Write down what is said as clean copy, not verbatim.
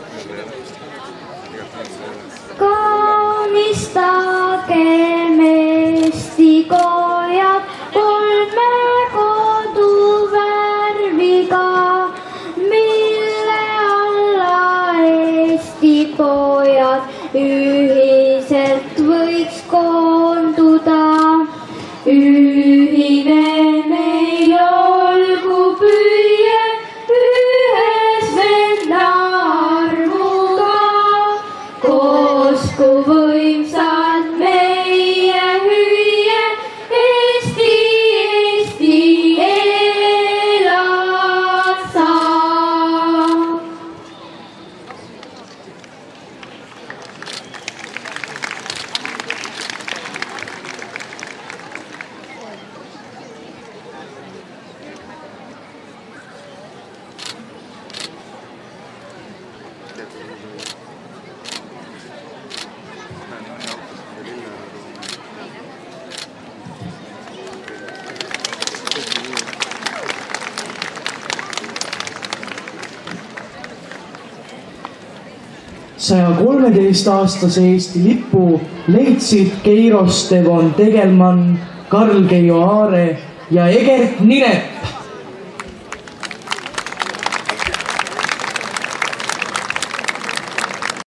Kaunistagem Eesti kojad kolme koduvärviga, mille alla Eesti pojad ühiselt võiks koonduda. Ühine meil olgu püüe ühes venna arvuga, koosku võimsad meie hüüe Eesti, Eesti elad sa. Saja 13-aastase Eesti lipu leidsid Keiros Devon Tegelmann, Karl Keijo Aare ja Egert Ninep.